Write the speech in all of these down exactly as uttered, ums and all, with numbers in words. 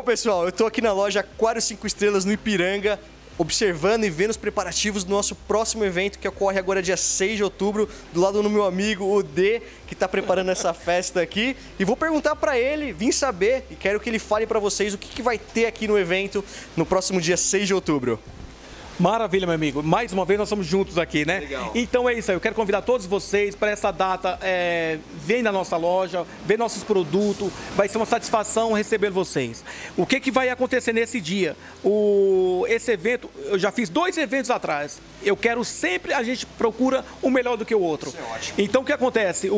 pessoal, eu tô aqui na loja Aquário cinco Estrelas no Ipiranga, observando e vendo os preparativos do nosso próximo evento, que ocorre agora dia seis de outubro, do lado do meu amigo, o D, que está preparando essa festa aqui. E vou perguntar para ele, vim saber, e quero que ele fale para vocês o que, que vai ter aqui no evento no próximo dia seis de outubro. Maravilha, meu amigo. Mais uma vez nós estamos juntos aqui, né? Legal. Então é isso aí. Eu quero convidar todos vocês para essa data. É, vem na nossa loja, vem nossos produtos. Vai ser uma satisfação receber vocês. O que, que vai acontecer nesse dia? O, esse evento, eu já fiz dois eventos atrás. Eu quero sempre, a gente procura um melhor do que o outro. Isso é ótimo. Então o que acontece?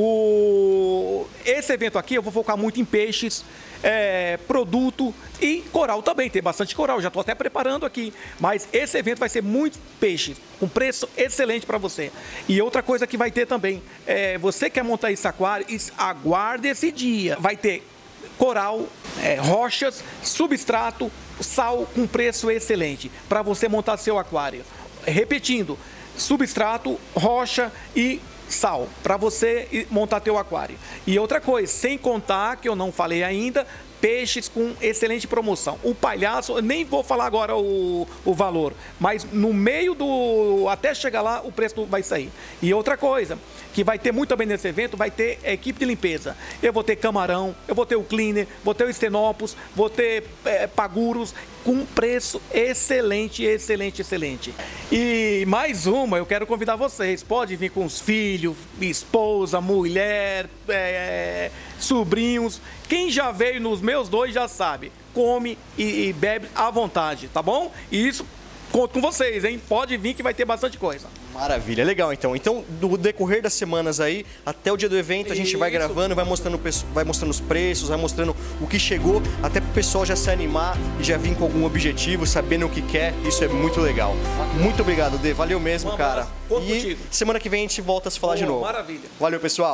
O, esse evento aqui eu vou focar muito em peixes, é, produto e coral também. Tem bastante coral, já estou até preparando aqui. Mas esse evento vai ser muito peixe, com preço excelente para você. E outra coisa que vai ter também, é, você quer montar esse aquário, aguarde esse dia. Vai ter coral, é, rochas, substrato, sal com preço excelente para você montar seu aquário. Repetindo, substrato, rocha e sal para você montar teu aquário. E outra coisa, sem contar que eu não falei ainda, peixes com excelente promoção. O palhaço, eu nem vou falar agora o, o valor, mas no meio do... até chegar lá, o preço vai sair. E outra coisa, que vai ter muito também nesse evento, vai ter equipe de limpeza. Eu vou ter camarão, eu vou ter o cleaner, vou ter o estenopus, vou ter é, paguros, com preço excelente, excelente, excelente. E mais uma, eu quero convidar vocês. Pode vir com os filhos, esposa, mulher, é, sobrinhos. Quem já veio nos meus dois já sabe. Come e, e bebe à vontade, tá bom? E isso, conto com vocês, hein? Pode vir que vai ter bastante coisa. Maravilha, legal então. Então, no decorrer das semanas aí, até o dia do evento, a gente vai gravando, vai mostrando, vai mostrando os preços, vai mostrando o que chegou, até pro pessoal já se animar e já vir com algum objetivo, sabendo o que quer. Isso é muito legal. Muito obrigado, D. Valeu mesmo, cara. Conto E contigo. semana que vem a gente volta a se falar de novo. Maravilha. Valeu, pessoal.